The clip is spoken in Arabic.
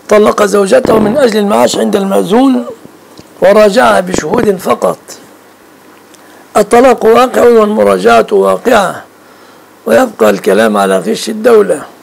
طلق زوجته من أجل المعاش عند المأذون وراجعها بشهود فقط، الطلاق واقع والمراجعة واقعة، ويبقى الكلام على غش الدولة.